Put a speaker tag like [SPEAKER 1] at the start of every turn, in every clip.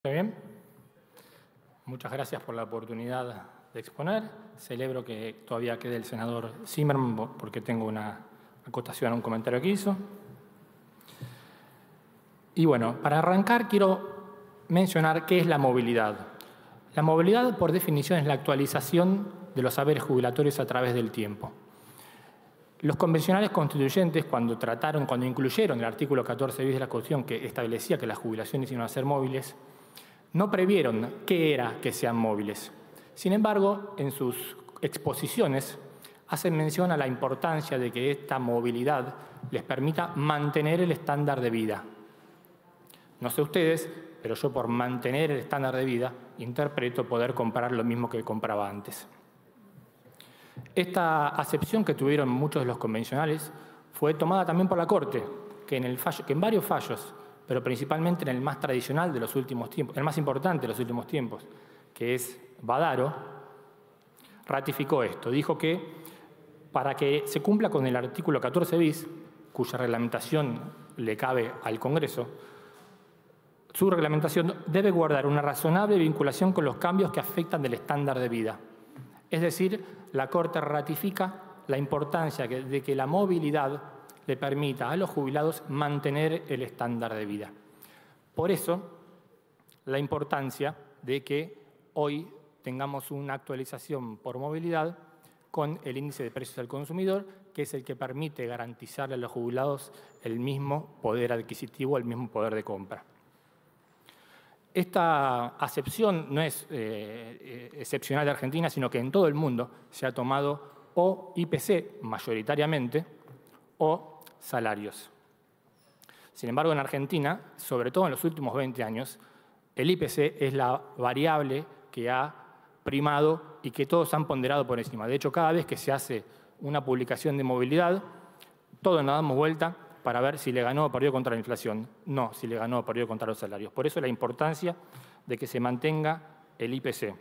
[SPEAKER 1] ¿Está bien? Muchas gracias por la oportunidad de exponer. Celebro que todavía quede el senador Zimmerman porque tengo una acotación a un comentario que hizo. Y bueno, para arrancar quiero mencionar qué es la movilidad. La movilidad, por definición, es la actualización de los saberes jubilatorios a través del tiempo. Los convencionales constituyentes, cuando incluyeron el artículo 14 bis de la Constitución que establecía que las jubilaciones iban a ser móviles, no previeron qué era que sean móviles. Sin embargo, en sus exposiciones hacen mención a la importancia de que esta movilidad les permita mantener el estándar de vida. No sé ustedes, pero yo por mantener el estándar de vida interpreto poder comprar lo mismo que compraba antes. Esta acepción que tuvieron muchos de los convencionales fue tomada también por la Corte, que en varios fallos, pero principalmente en el más tradicional de los últimos tiempos, el más importante de los últimos tiempos, que es Badaro, ratificó esto. Dijo que para que se cumpla con el artículo 14 bis, cuya reglamentación le cabe al Congreso, su reglamentación debe guardar una razonable vinculación con los cambios que afectan del estándar de vida. Es decir, la Corte ratifica la importancia de que la movilidad le permita a los jubilados mantener el estándar de vida. Por eso, la importancia de que hoy tengamos una actualización por movilidad con el índice de precios al consumidor, que es el que permite garantizarle a los jubilados el mismo poder adquisitivo, el mismo poder de compra. Esta acepción no es excepcional de Argentina, sino que en todo el mundo se ha tomado o IPC mayoritariamente o salarios. Sin embargo, en Argentina, sobre todo en los últimos 20 años, el IPC es la variable que ha primado y que todos han ponderado por encima. De hecho, cada vez que se hace una publicación de movilidad, todos nos damos vuelta para ver si le ganó o perdió contra la inflación. No, si le ganó o perdió contra los salarios. Por eso la importancia de que se mantenga el IPC.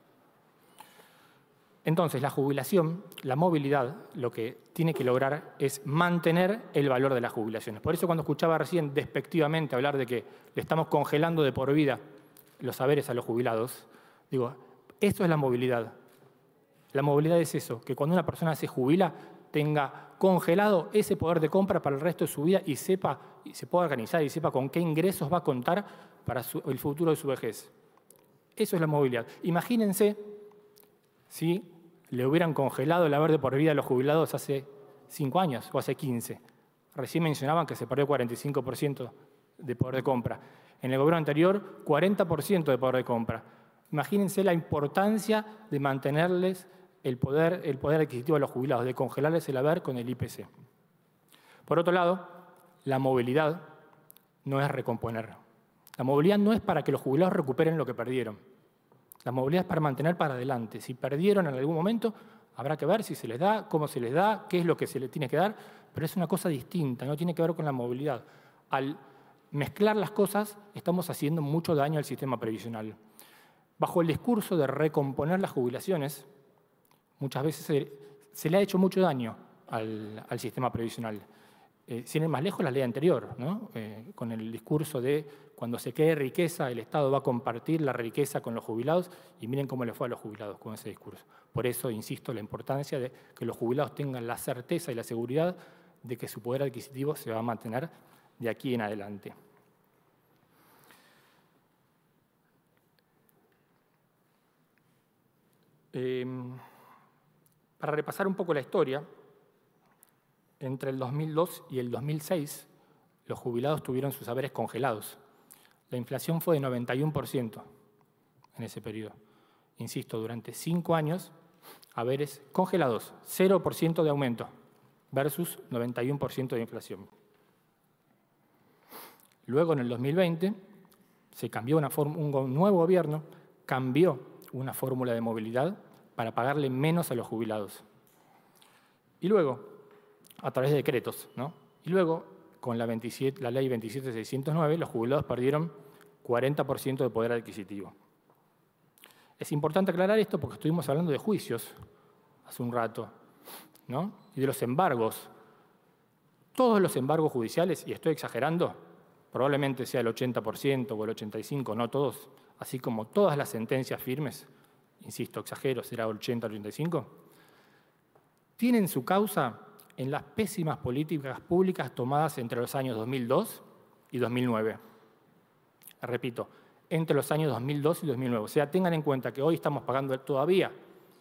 [SPEAKER 1] Entonces, la jubilación, la movilidad, lo que tiene que lograr es mantener el valor de las jubilaciones. Por eso cuando escuchaba recién despectivamente hablar de que le estamos congelando de por vida los saberes a los jubilados, digo, esto es la movilidad. La movilidad es eso, que cuando una persona se jubila tenga congelado ese poder de compra para el resto de su vida y se pueda organizar y sepa con qué ingresos va a contar para el futuro de su vejez. Eso es la movilidad. Imagínense si le hubieran congelado el haber de por vida a los jubilados hace 5 años o hace 15. Recién mencionaban que se perdió 45% de poder de compra. En el gobierno anterior, 40% de poder de compra. Imagínense la importancia de mantenerles el poder adquisitivo a los jubilados, de congelarles el haber con el IPC. Por otro lado, la movilidad no es recomponer. La movilidad no es para que los jubilados recuperen lo que perdieron. La movilidad es para mantener para adelante. Si perdieron en algún momento, habrá que ver si se les da, cómo se les da, qué es lo que se les tiene que dar, pero es una cosa distinta, no tiene que ver con la movilidad. Al mezclar las cosas, estamos haciendo mucho daño al sistema previsional. Bajo el discurso de recomponer las jubilaciones, muchas veces se le ha hecho mucho daño al sistema previsional. Sin ir más lejos, la ley anterior, ¿no? Con el discurso de cuando se quede riqueza, el Estado va a compartir la riqueza con los jubilados, y miren cómo le fue a los jubilados con ese discurso. Por eso insisto la importancia de que los jubilados tengan la certeza y la seguridad de que su poder adquisitivo se va a mantener de aquí en adelante. Para repasar un poco la historia, entre el 2002 y el 2006, los jubilados tuvieron sus haberes congelados. La inflación fue de 91% en ese periodo. Insisto, durante 5 años, haberes congelados, 0% de aumento versus 91% de inflación. Luego, en el 2020, se cambió un nuevo gobierno, cambió una fórmula de movilidad para pagarle menos a los jubilados. Y luego, a través de decretos, ¿no? Y luego, con la ley 27609, los jubilados perdieron 40% de poder adquisitivo. Es importante aclarar esto porque estuvimos hablando de juicios hace un rato, ¿no? Y de los embargos. Todos los embargos judiciales, y estoy exagerando, probablemente sea el 80% o el 85%, no todos, así como todas las sentencias firmes, insisto, exagero, será 80-85%, tienen su causa en las pésimas políticas públicas tomadas entre los años 2002 y 2009. Repito, entre los años 2002 y 2009. O sea, tengan en cuenta que hoy estamos pagando todavía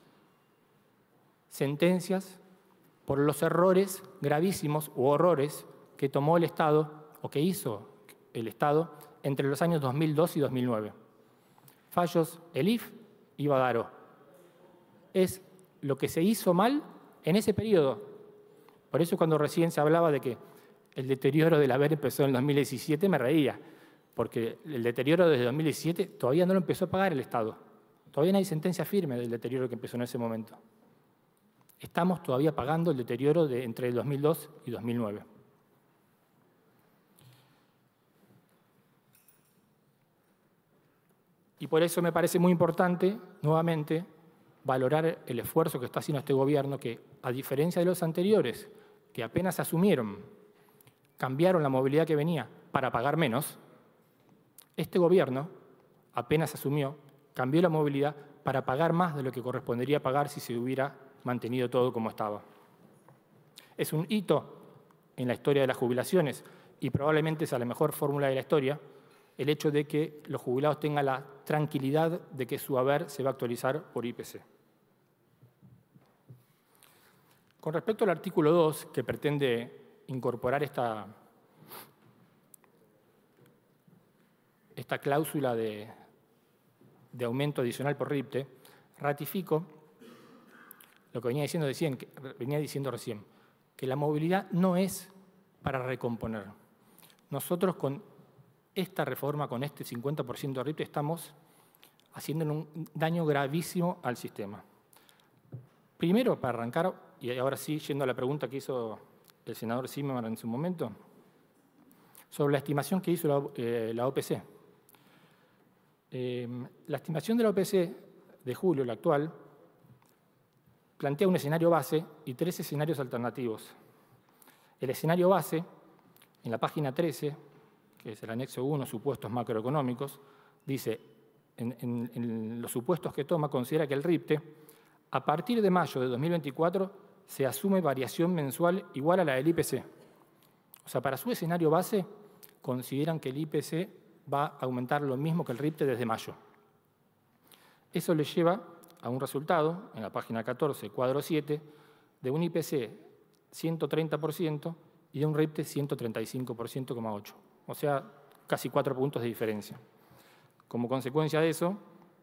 [SPEAKER 1] sentencias por los errores gravísimos u horrores que tomó el Estado o que hizo el Estado entre los años 2002 y 2009. Fallos Elif y Badaro. Es lo que se hizo mal en ese periodo. Por eso cuando recién se hablaba de que el deterioro del haber empezó en el 2017, me reía, porque el deterioro desde 2017 todavía no lo empezó a pagar el Estado. Todavía no hay sentencia firme del deterioro que empezó en ese momento. Estamos todavía pagando el deterioro de entre el 2002 y 2009. Y por eso me parece muy importante, nuevamente, valorar el esfuerzo que está haciendo este gobierno, que, a diferencia de los anteriores, que apenas asumieron, cambiaron la movilidad que venía para pagar menos, este gobierno apenas asumió, cambió la movilidad para pagar más de lo que correspondería pagar si se hubiera mantenido todo como estaba. Es un hito en la historia de las jubilaciones y probablemente es la mejor fórmula de la historia el hecho de que los jubilados tengan la tranquilidad de que su haber se va a actualizar por IPC. Con respecto al artículo 2, que pretende incorporar esta cláusula de aumento adicional por RIPTE, ratifico lo que venía diciendo recién, que la movilidad no es para recomponer. Nosotros con esta reforma, con este 50% de RIPTE, estamos haciendo un daño gravísimo al sistema. Primero, para arrancar, y ahora sí, yendo a la pregunta que hizo el senador Zimmerman en su momento, sobre la estimación que hizo la OPC. La estimación de la OPC de julio, la actual, plantea un escenario base y 3 escenarios alternativos. El escenario base, en la página 13, que es el anexo 1, supuestos macroeconómicos, dice, en los supuestos que toma, considera que el RIPTE, a partir de mayo de 2024, se asume variación mensual igual a la del IPC. O sea, para su escenario base, consideran que el IPC va a aumentar lo mismo que el RIPTE desde mayo. Eso le lleva a un resultado, en la página 14, cuadro 7, de un IPC 130% y de un RIPTE 135,8%. O sea, casi 4 puntos de diferencia. Como consecuencia de eso,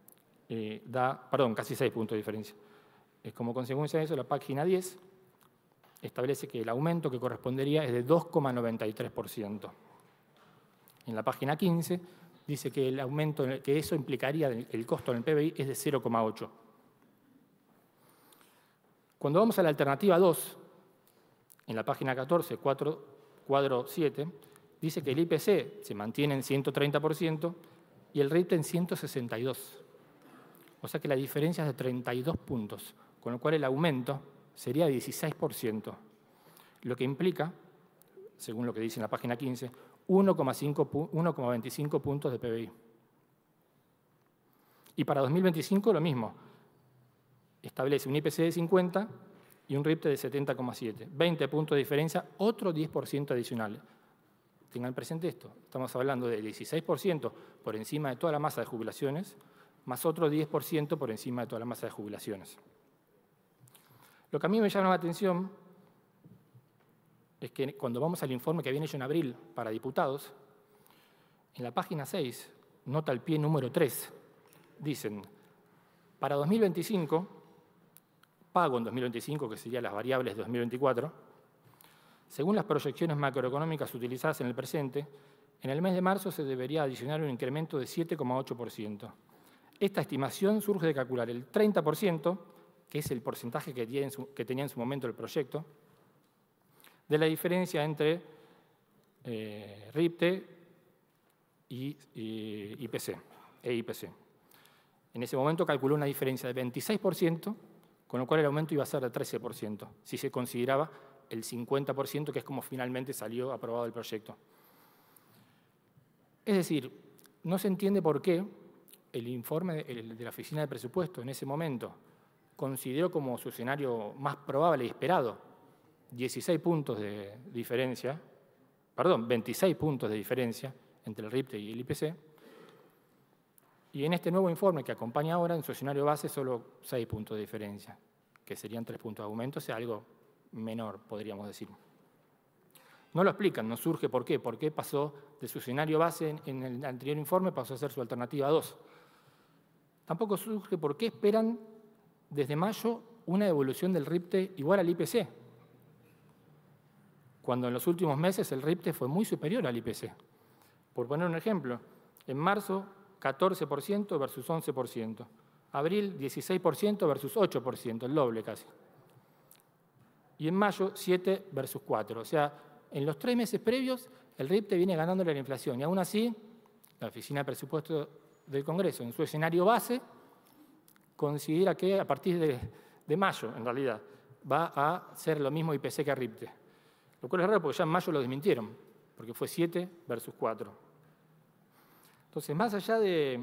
[SPEAKER 1] casi 6 puntos de diferencia. Como consecuencia de eso, la página 10 establece que el aumento que correspondería es de 2,93%. En la página 15 dice que el aumento que eso implicaría, el costo en el PBI, es de 0,8%. Cuando vamos a la alternativa 2, en la página 14, cuadro 7, dice que el IPC se mantiene en 130% y el RIPTE en 162%. O sea que la diferencia es de 32 puntos, con lo cual el aumento sería de 16%, lo que implica, según lo que dice en la página 15, 1,25 puntos de PBI. Y para 2025 lo mismo. Establece un IPC de 50 y un RIPTE de 70,7. 20 puntos de diferencia, otro 10% adicional. Tengan presente esto. Estamos hablando de 16% por encima de toda la masa de jubilaciones, más otro 10% por encima de toda la masa de jubilaciones. Lo que a mí me llama la atención es que cuando vamos al informe que habían hecho en abril para diputados, en la página 6, nota al pie número 3, dicen, para 2025, pago en 2025, que serían las variables de 2024, según las proyecciones macroeconómicas utilizadas en el presente, en el mes de marzo se debería adicionar un incremento de 7,8%. Esta estimación surge de calcular el 30%, que es el porcentaje que tenía en su momento el proyecto, de la diferencia entre RIPTE y IPC, IPC. En ese momento calculó una diferencia de 26%, con lo cual el aumento iba a ser de 13%, si se consideraba el 50%, que es como finalmente salió aprobado el proyecto. Es decir, no se entiende por qué el informe de la Oficina de Presupuesto en ese momento consideró como su escenario más probable y esperado 16 puntos de diferencia, perdón, 26 puntos de diferencia entre el RIPTE y el IPC, y en este nuevo informe que acompaña ahora, en su escenario base, solo 6 puntos de diferencia, que serían 3 puntos de aumento, o sea, algo menor, podríamos decir. No lo explican, no surge por qué. ¿Por qué pasó de su escenario base en el anterior informe, pasó a ser su alternativa 2? Tampoco surge por qué esperan desde mayo una evolución del RIPTE igual al IPC, cuando en los últimos meses el RIPTE fue muy superior al IPC. Por poner un ejemplo, en marzo 14% versus 11%, abril 16% versus 8%, el doble casi. Y en mayo 7 versus 4, o sea, en los 3 meses previos el RIPTE viene ganándole a la inflación y aún así la Oficina de Presupuesto del Congreso en su escenario base considera que a partir de mayo, en realidad, va a ser lo mismo IPC que RIPTE. Lo cual es raro porque ya en mayo lo desmintieron, porque fue 7 versus 4. Entonces, más allá de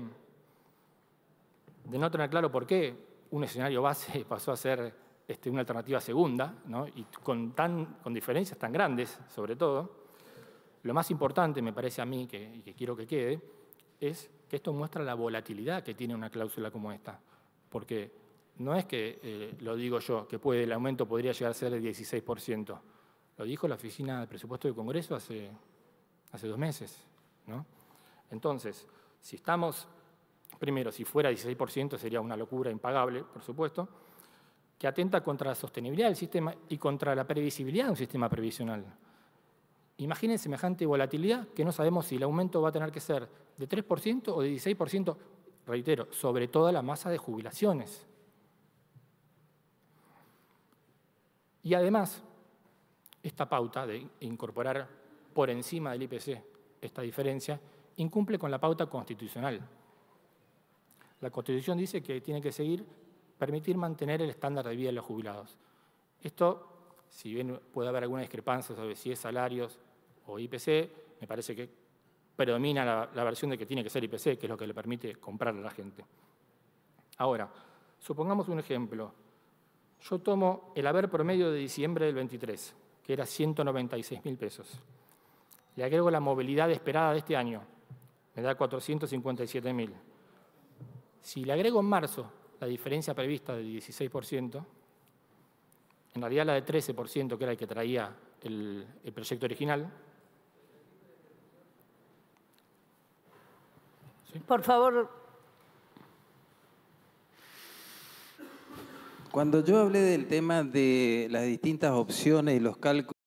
[SPEAKER 1] no tener claro por qué un escenario base pasó a ser una alternativa segunda, ¿no? Y con diferencias tan grandes, sobre todo, lo más importante, me parece a mí, y que quiero que quede, es que esto muestra la volatilidad que tiene una cláusula como esta. Porque no es que, lo digo yo, que el aumento podría llegar a ser del 16%. Lo dijo la Oficina de Presupuesto del Congreso hace 2 meses, ¿no? Entonces, si estamos, primero, si fuera 16% sería una locura impagable, por supuesto, que atenta contra la sostenibilidad del sistema y contra la previsibilidad de un sistema previsional. Imaginen semejante volatilidad que no sabemos si el aumento va a tener que ser de 3% o de 16%, reitero, sobre toda la masa de jubilaciones. Y además, esta pauta de incorporar por encima del IPC esta diferencia incumple con la pauta constitucional. La Constitución dice que tiene que permitir mantener el estándar de vida de los jubilados. Esto, si bien puede haber alguna discrepancia sobre si es salarios o IPC, me parece que predomina la versión de que tiene que ser IPC, que es lo que le permite comprar a la gente. Ahora, supongamos un ejemplo. Yo tomo el haber promedio de diciembre del 23, que era 196.000 pesos. Le agrego la movilidad esperada de este año, me da 457.000. Si le agrego en marzo la diferencia prevista del 16%, en realidad la de 13%, que era el que traía el proyecto original. ¿Sí?
[SPEAKER 2] Por favor.
[SPEAKER 3] Cuando yo hablé del tema de las distintas opciones y los cálculos,